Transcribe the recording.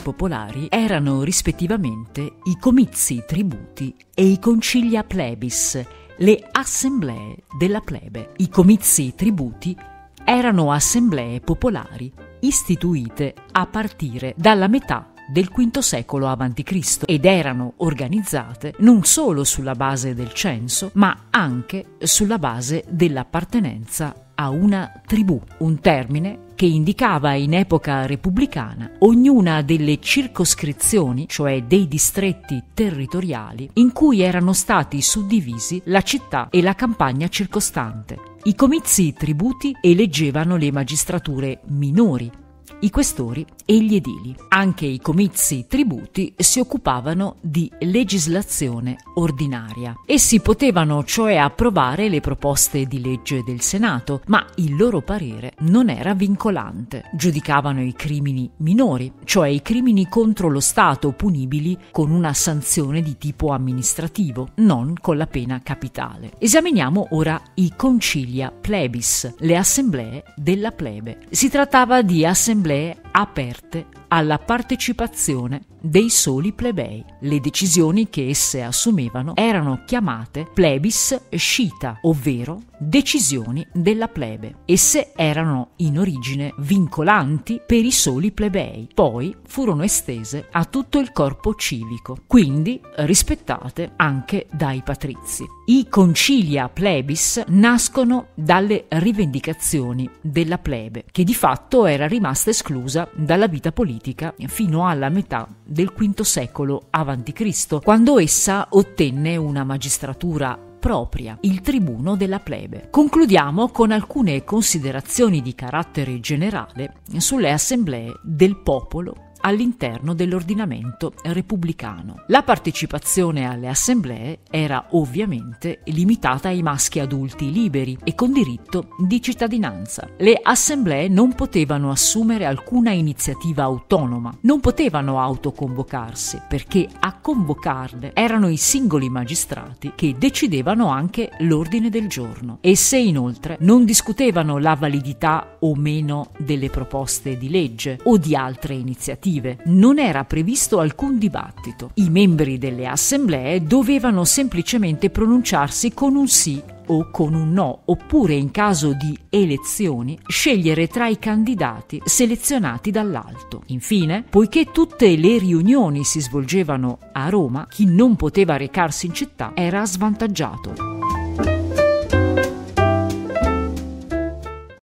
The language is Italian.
popolari erano rispettivamente i comizi tributi e i concilia plebis, le assemblee della plebe. I comizi tributi erano assemblee popolari istituite a partire dalla metà del V secolo a.C. ed erano organizzate non solo sulla base del censo, ma anche sulla base dell'appartenenza a una tribù, un termine che indicava in epoca repubblicana ognuna delle circoscrizioni, cioè dei distretti territoriali, in cui erano stati suddivisi la città e la campagna circostante. I comizi tributi eleggevano le magistrature minori, i questori e gli edili. Anche i comizi tributi si occupavano di legislazione ordinaria. Essi potevano cioè approvare le proposte di legge del Senato, ma il loro parere non era vincolante. Giudicavano i crimini minori, cioè i crimini contro lo Stato punibili con una sanzione di tipo amministrativo, non con la pena capitale. Esaminiamo ora i concilia plebis, le assemblee della plebe. Si trattava di assemblee aperte alla partecipazione dei soli plebei. Le decisioni che esse assumevano erano chiamate plebis scita, ovvero decisioni della plebe. Esse erano in origine vincolanti per i soli plebei, poi furono estese a tutto il corpo civico, quindi rispettate anche dai patrizi. I concilia plebis nascono dalle rivendicazioni della plebe, che di fatto era rimasta esclusa dalla vita politica fino alla metà del V secolo a.C., quando essa ottenne una magistratura propria, il tribuno della plebe. Concludiamo con alcune considerazioni di carattere generale sulle assemblee del popolo all'interno dell'ordinamento repubblicano. La partecipazione alle assemblee era ovviamente limitata ai maschi adulti liberi e con diritto di cittadinanza. Le assemblee non potevano assumere alcuna iniziativa autonoma, non potevano autoconvocarsi, perché a convocarle erano i singoli magistrati che decidevano anche l'ordine del giorno. Esse inoltre non discutevano la validità o meno delle proposte di legge o di altre iniziative. Non era previsto alcun dibattito. I membri delle assemblee dovevano semplicemente pronunciarsi con un sì o con un no, oppure in caso di elezioni scegliere tra i candidati selezionati dall'alto. Infine, poiché tutte le riunioni si svolgevano a Roma, chi non poteva recarsi in città era svantaggiato.